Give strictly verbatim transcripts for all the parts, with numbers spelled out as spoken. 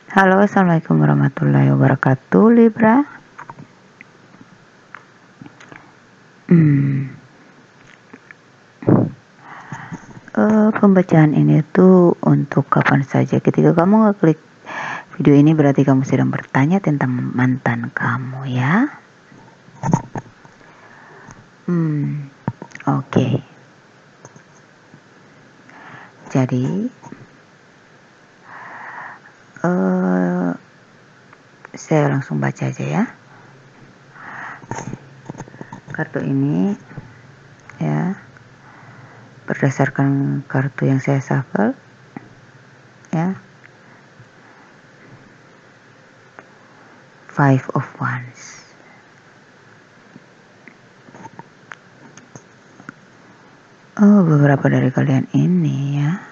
Halo, assalamualaikum warahmatullahi wabarakatuh, Libra. Hmm. Uh, pembacaan ini tuh untuk kapan saja. Ketika kamu ngeklik video ini berarti kamu sedang bertanya tentang mantan kamu, ya. Hmm. Oke. Okay. Jadi, uh, saya langsung baca aja ya. Kartu ini, ya, berdasarkan kartu yang saya shuffle, ya. Five of Wands. Oh, beberapa dari kalian ini ya.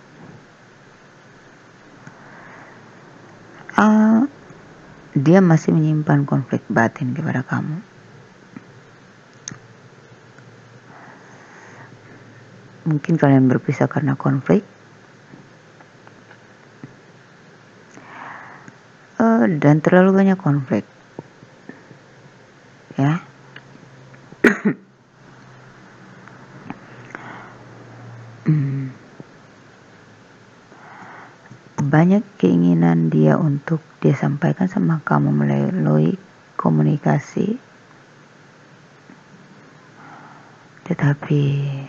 Uh, dia masih menyimpan konflik batin kepada kamu. Mungkin kalian berpisah karena konflik. Uh, dan terlalu banyak konflik. Ya. hmm. Banyak keinginan dia untuk dia sampaikan sama kamu melalui komunikasi. Tetapi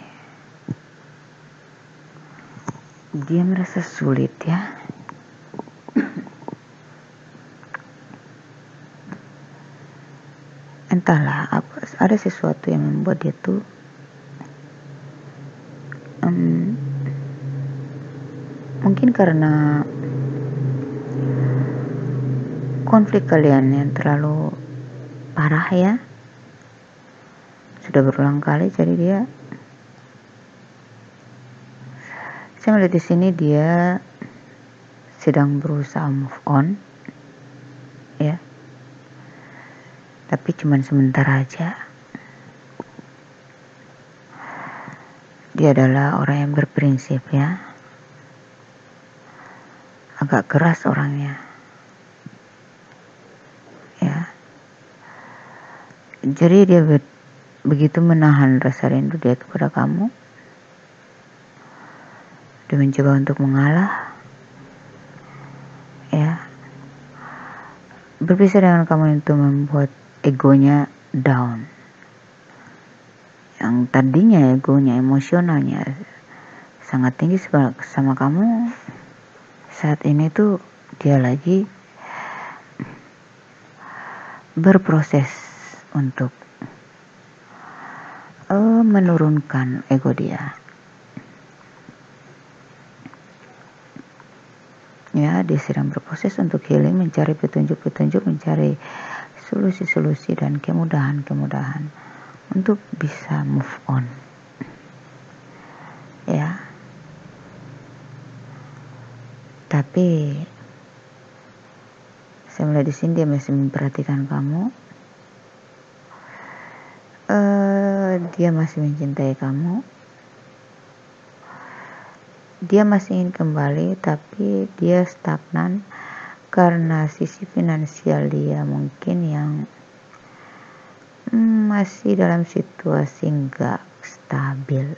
dia merasa sulit ya. Entahlah, apa, ada sesuatu yang membuat dia tuh um, mungkin karena konflik kalian yang terlalu parah ya, sudah berulang kali. Jadi dia, saya melihat di sini dia sedang berusaha move on, ya. Tapi cuman sebentar aja. Dia adalah orang yang berprinsip ya. Agak keras orangnya. Ya. Jadi dia be begitu menahan rasa rindu dia kepada kamu. Dia mencoba untuk mengalah. Ya. Berpisah dengan kamu itu membuat egonya down. Yang tadinya egonya, emosionalnya sangat tinggi sama kamu, saat ini tuh dia lagi berproses untuk uh, menurunkan ego dia. Ya, dia sedang berproses untuk healing, mencari petunjuk-petunjuk, mencari solusi-solusi dan kemudahan-kemudahan untuk bisa move on. Ya. Tapi saya melihat di sini dia masih memperhatikan kamu. Uh, dia masih mencintai kamu. Dia masih ingin kembali, tapi dia stagnan karena sisi finansial dia mungkin yang hmm, masih dalam situasi nggak stabil.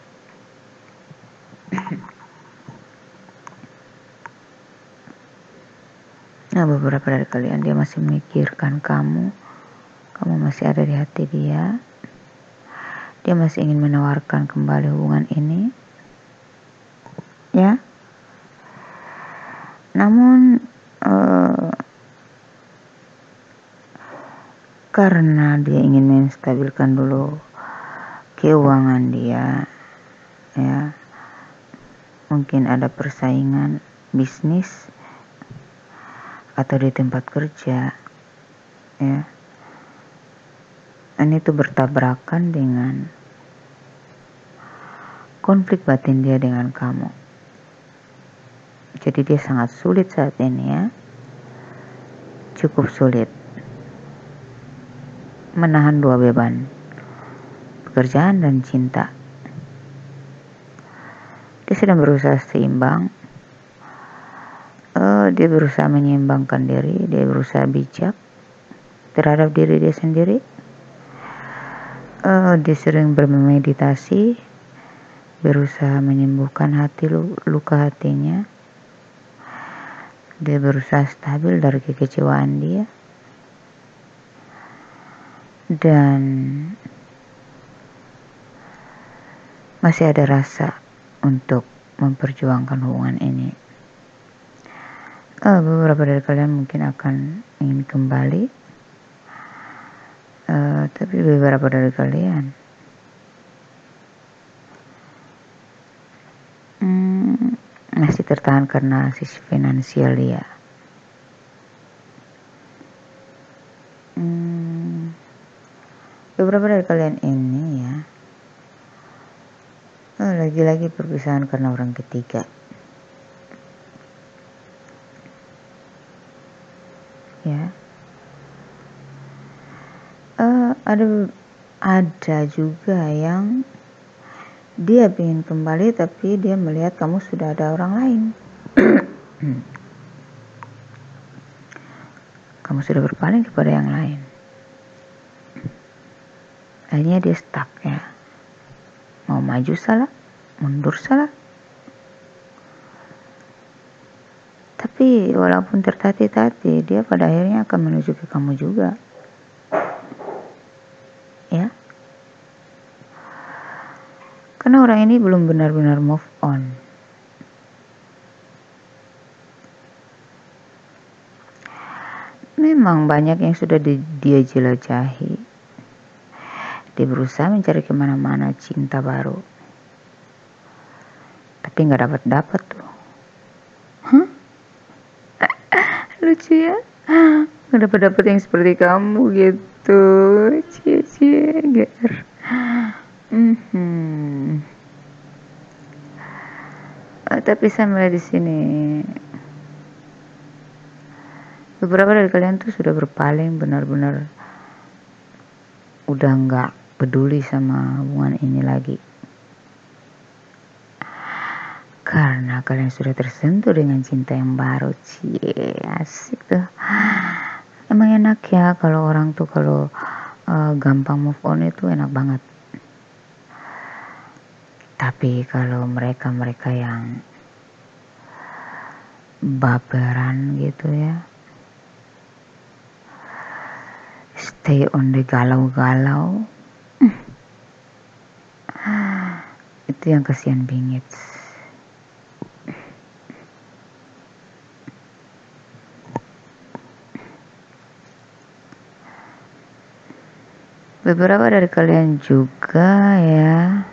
Nah, beberapa dari kalian dia masih memikirkan kamu. Kamu masih ada di hati dia. Dia masih ingin menawarkan kembali hubungan ini. Ya. Namun uh, karena dia ingin menstabilkan dulu keuangan dia, ya, mungkin ada persaingan bisnis atau di tempat kerja, ya, dan itu bertabrakan dengan konflik batin dia dengan kamu. Jadi dia sangat sulit saat ini ya, cukup sulit menahan dua beban, pekerjaan dan cinta. Dia sedang berusaha seimbang. Uh, dia berusaha menyeimbangkan diri, dia berusaha bijak terhadap diri dia sendiri. Uh, dia sering bermeditasi, berusaha menyembuhkan hati luka hatinya. Dia berusaha stabil dari kekecewaan dia. Dan masih ada rasa untuk memperjuangkan hubungan ini. Uh, beberapa dari kalian mungkin akan ingin kembali, uh, tapi beberapa dari kalian hmm, masih tertahan karena sisi finansial dia. Hmm, beberapa dari kalian ini ya, uh, lagi-lagi perpisahan karena orang ketiga. Ya, uh, ada ada juga yang dia ingin kembali tapi dia melihat kamu sudah ada orang lain. Kamu sudah berpaling kepada yang lain. Akhirnya dia stuck ya, mau maju salah, mundur salah. Tapi walaupun tertatih-tatih, dia pada akhirnya akan menuju ke kamu juga. Ya. Karena orang ini belum benar-benar move on. Memang banyak yang sudah di, dia jelajahi. Dia berusaha mencari kemana-mana cinta baru. Tapi gak dapat-dapat tuh. Huh? Lucu ya, nggak dapat dapat yang seperti kamu gitu, cie cie ger. Mm-hmm. Uh, tapi saya melihat di sini beberapa dari kalian tuh sudah berpaling, benar-benar udah nggak peduli sama hubungan ini lagi. Karena kalian sudah tersentuh dengan cinta yang baru, cie, asik tuh. Emang enak ya kalau orang tuh kalau uh, gampang move on itu enak banget. Tapi kalau mereka-mereka yang baperan gitu ya, stay on the galau-galau, itu yang kasihan bingit. Beberapa dari kalian juga ya,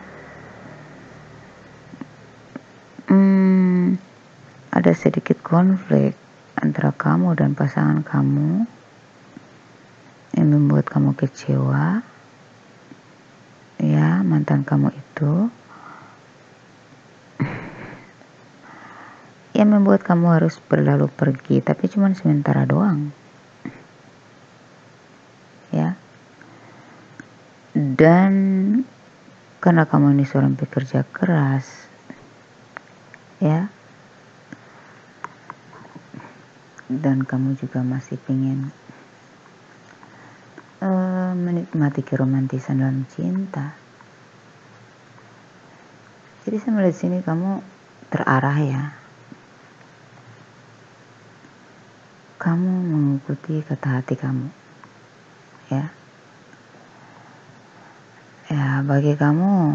hmm, ada sedikit konflik antara kamu dan pasangan kamu yang membuat kamu kecewa. Ya, mantan kamu itu yang membuat kamu harus berlalu pergi, tapi cuma sementara doang. Ya. Dan karena kamu ini seorang pekerja keras, ya, dan kamu juga masih ingin uh, menikmati keromantisan dalam cinta. Jadi saya melihat sini kamu terarah ya. Kamu mengikuti kata hati kamu, ya. Ya, bagi kamu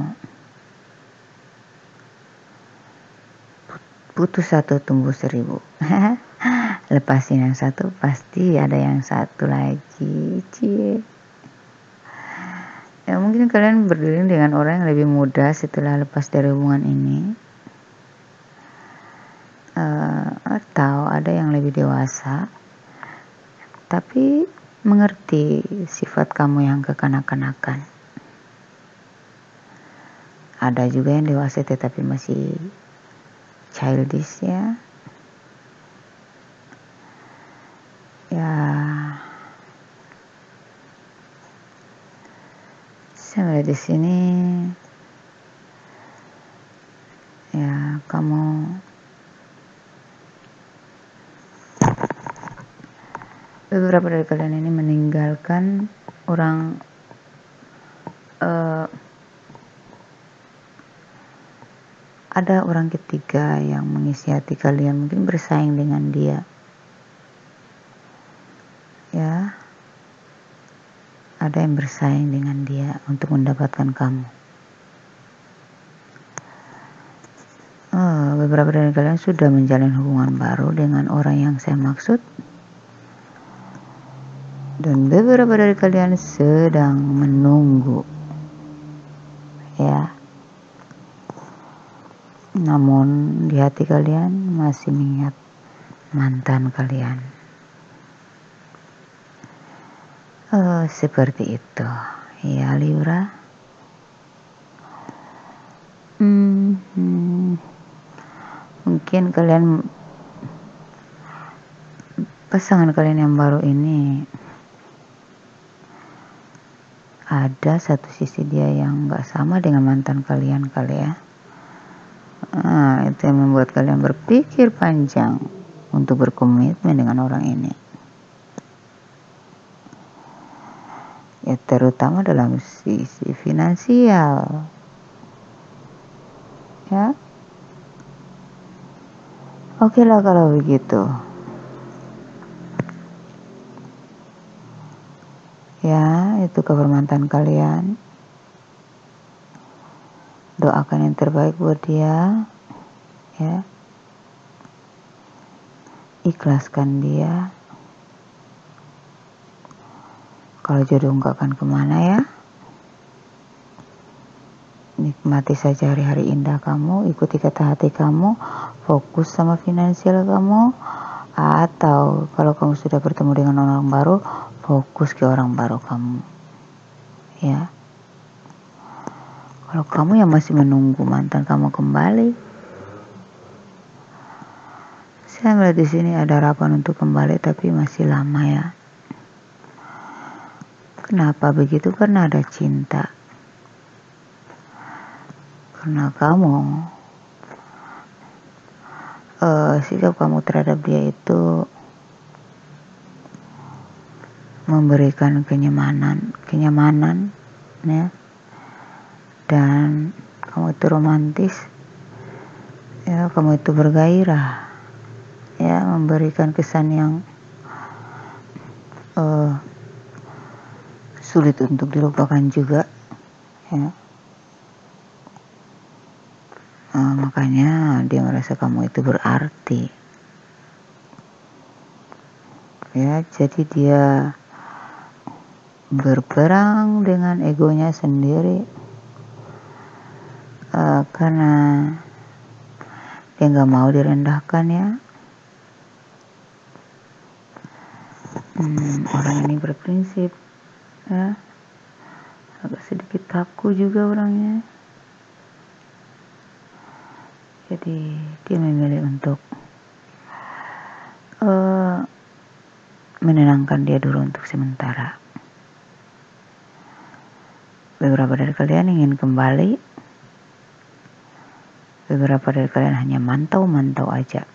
putus satu tumbuh seribu. Lepasin yang satu pasti ada yang satu lagi, cie. Ya mungkin kalian berdiri dengan orang yang lebih muda setelah lepas dari hubungan ini, uh, atau ada yang lebih dewasa tapi mengerti sifat kamu yang kekanak-kanakan. Ada juga yang dewasa tetapi masih childish ya. Ya, saya melihat di sini ya kamu beberapa dari kalian ini meninggalkan orang uh, ada orang ketiga yang mengisi hati kalian, mungkin bersaing dengan dia ya, ada yang bersaing dengan dia untuk mendapatkan kamu. Oh, beberapa dari kalian sudah menjalin hubungan baru dengan orang yang saya maksud, dan beberapa dari kalian sedang menunggu ya, namun di hati kalian masih mengingat mantan kalian. Oh, seperti itu ya Libra. hmm, hmm. Mungkin kalian, pasangan kalian yang baru ini, ada satu sisi dia yang gak sama dengan mantan kalian kali ya. Nah, itu yang membuat kalian berpikir panjang untuk berkomitmen dengan orang ini ya, terutama dalam sisi finansial ya. Oke lah kalau begitu ya, itu kabar mantan kalian. Doakan yang terbaik buat dia ya, ikhlaskan dia. Kalau jodoh nggak akan kemana ya, nikmati saja hari-hari indah kamu, ikuti kata hati kamu, fokus sama finansial kamu. Atau kalau kamu sudah bertemu dengan orang baru, fokus ke orang baru kamu ya. Kalau kamu yang masih menunggu mantan kamu kembali, saya melihat di sini ada harapan untuk kembali, tapi masih lama ya. Kenapa begitu? Karena ada cinta. Karena kamu, uh, sikap kamu terhadap dia itu memberikan kenyamanan, kenyamanan ya. Dan kamu itu romantis ya, kamu itu bergairah ya, memberikan kesan yang uh, sulit untuk dilupakan juga ya. Uh, makanya dia merasa kamu itu berarti ya. Jadi dia berperang dengan egonya sendiri uh, karena dia nggak mau direndahkan ya. Hmm, orang ini berprinsip ya, agak sedikit kaku juga orangnya. Jadi dia memilih untuk uh, menenangkan dia dulu untuk sementara. Beberapa dari kalian ingin kembali, beberapa dari kalian hanya mantau-mantau aja.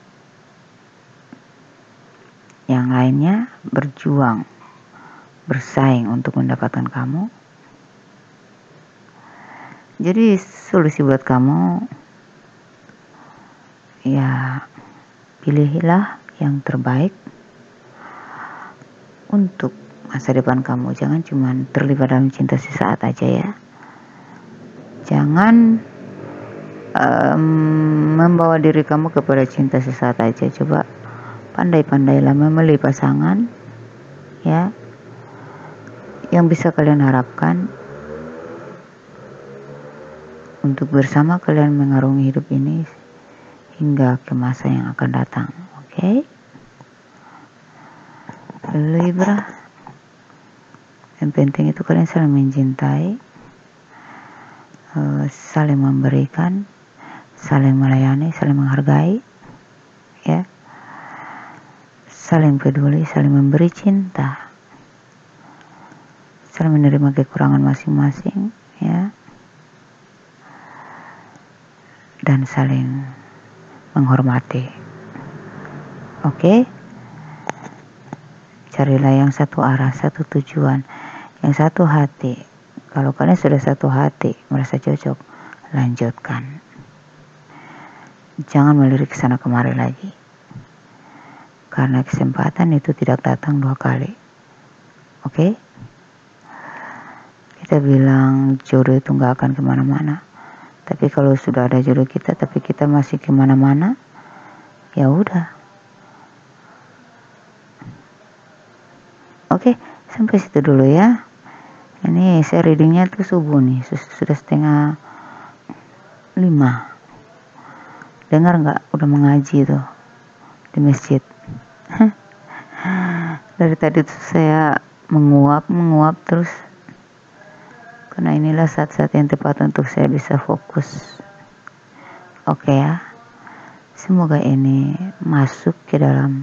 Yang lainnya berjuang, bersaing untuk mendapatkan kamu. Jadi solusi buat kamu ya, pilihlah yang terbaik untuk masa depan kamu. Jangan cuma terlibat dalam cinta sesaat aja ya. Jangan um, membawa diri kamu kepada cinta sesaat aja. Coba pandai-pandailah memilih pasangan ya, yang bisa kalian harapkan untuk bersama kalian mengarungi hidup ini hingga ke masa yang akan datang. Oke okay? Libra, yang penting itu kalian saling mencintai, uh, saling memberikan, saling melayani, saling menghargai ya, saling peduli, saling memberi cinta, saling menerima kekurangan masing-masing ya, dan saling menghormati. Oke okay? carilah yang satu arah, satu tujuan, yang satu hati. Kalau kalian sudah satu hati, merasa cocok, lanjutkan. Jangan melirik sana kemari lagi. Karena kesempatan itu tidak datang dua kali. Oke? Okay? Kita bilang jodoh itu nggak akan kemana-mana. Tapi kalau sudah ada jodoh kita, tapi kita masih kemana-mana, ya udah. Oke, sampai situ dulu ya. Ini saya readingnya tuh subuh nih, sudah setengah lima. Dengar nggak? Udah mengaji tuh di masjid. Dari tadi tuh saya menguap, menguap terus. Karena inilah saat-saat yang tepat untuk saya bisa fokus. Oke ya. Semoga ini masuk ke dalam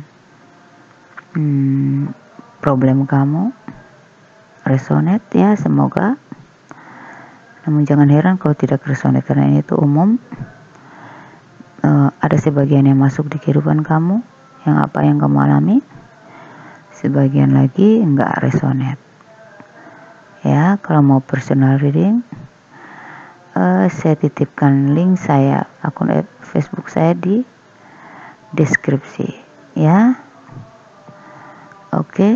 hmm, problem kamu. Resonate ya, semoga. Namun jangan heran kalau tidak resonate, karena ini tuh umum. Uh, ada sebagian yang masuk di kehidupan kamu, yang apa yang kamu alami. Sebagian lagi enggak resonate. Ya, kalau mau personal reading, uh, saya titipkan link saya, akun Facebook saya di deskripsi, ya. Oke. Okay.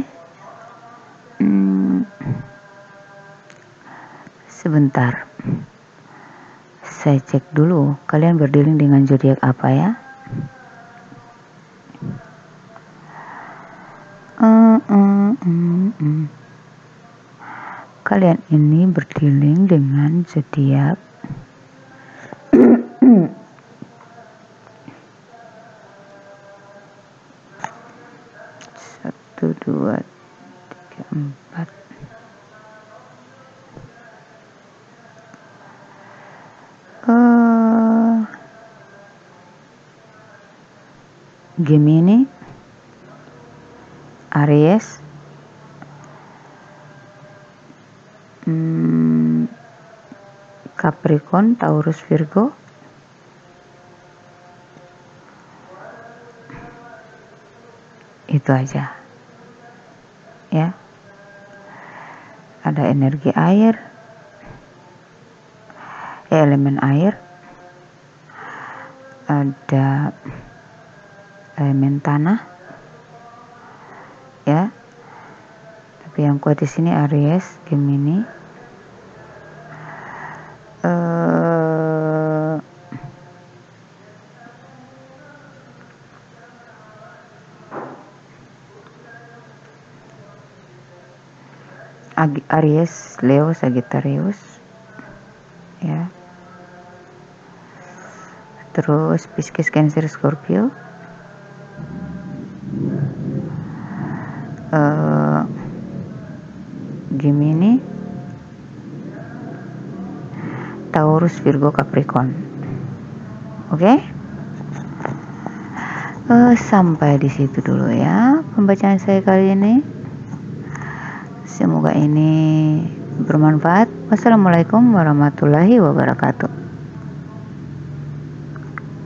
Hmm, sebentar, saya cek dulu kalian berdealing dengan zodiak apa ya. Uh, uh, uh, uh. Kalian ini berdealing dengan zodiak satu, dua, tiga, empat. Uh, Gemini, Aries, Hmm, Capricorn, Taurus, Virgo, itu aja ya. Ada energi air, elemen air, ada elemen tanah ya. Tapi yang kuat di sini Aries, Gemini, uh, Aries, Leo, Sagittarius ya. Terus Pisces, Cancer, Scorpio, uh, Gemini, Taurus, Virgo, Capricorn. Oke? Okay? Uh, sampai di situ dulu ya pembacaan saya kali ini. Semoga ini bermanfaat. Wassalamualaikum warahmatullahi wabarakatuh.